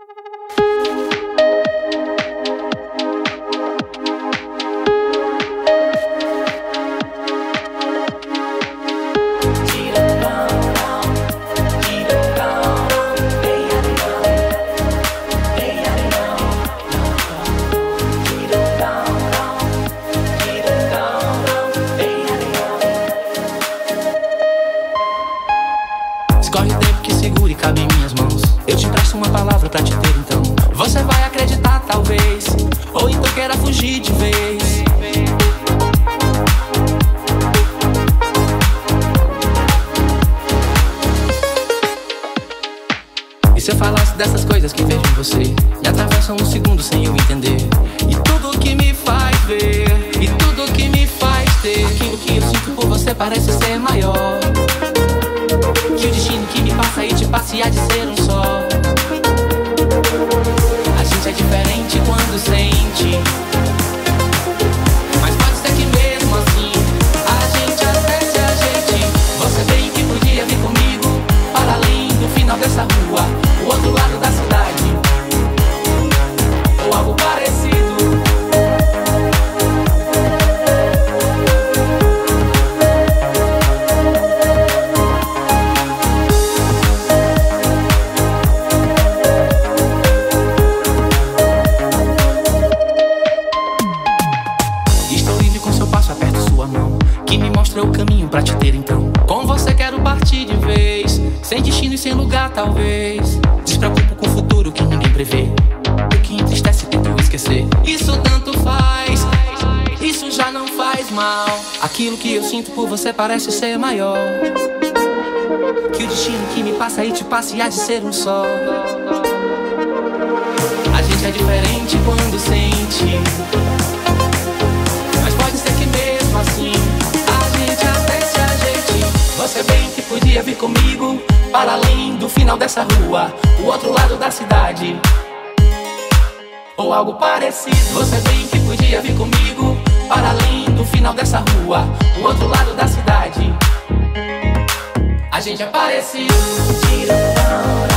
Escorre o tempo que segura e cabe em minhas mãos. Eu te empresto uma palavra pra te ter então. Você vai acreditar talvez, ou então queira fugir de vez. E se eu falasse dessas coisas que vejo em você, me atravessam um segundo sem eu entender. E tudo que me faz ver, e tudo que me faz ter aquilo que eu sinto por você parece ser maior que o destino que me passa e te passear de ser um só. A gente é diferente quando sente, mas pode ser que mesmo assim a gente até se ajeite. Você bem que podia vir comigo para além do final dessa rua, o outro lado da cidade, ou algo parecido. Que me mostra o caminho pra te ter então. Com você quero partir de vez, sem destino e sem lugar talvez. Despreocupo com o futuro que ninguém prevê. O que entristece tento esquecer. Isso tanto faz, isso já não faz mal. Aquilo que eu sinto por você parece ser maior que o destino que me passa e te passear de ser um só. A gente é diferente quando sente, mas pode ser que mesmo assim você bem que podia vir comigo para além do final dessa rua, o outro lado da cidade, ou algo parecido. Você bem que podia vir comigo para além do final dessa rua, o outro lado da cidade. A gente é parecido.